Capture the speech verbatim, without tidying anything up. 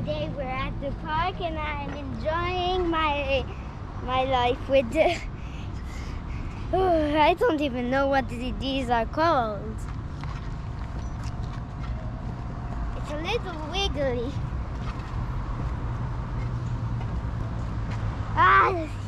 Today we're at the park and I'm enjoying my my life with the oh, I don't even know what these are called. It's a little wiggly. Ah,